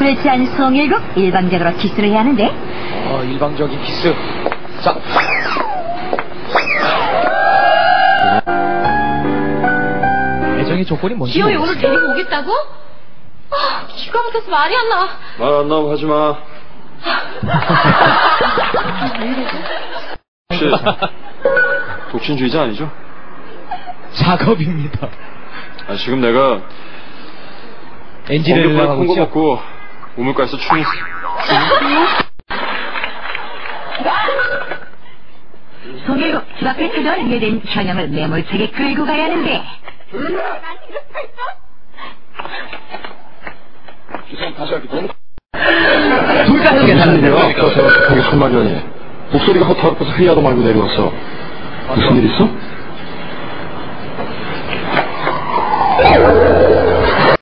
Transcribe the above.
손을 취한 송일국 일방적으로 키스를 해야 하는데. 일방적인 키스. 자. 애정의 조건이 뭔지. 기호이 오늘 데리고 오겠다고? 기가 막혀서 말이 안 나와. 말 안 나오고 하지 마. 혹시 독신주의자 아니죠? 작업입니다. 지금 내가 엔지를 콩고 먹고 우물가에서 춤. 송일국 집 앞에 터던 유해된 현영을 매몰차게 끌고 가야 하는데. 불가능하게 났는데요. 저기 한마디 목소리가 헛헛해서 회의하다 말고 내려왔어. 무슨 일 있어?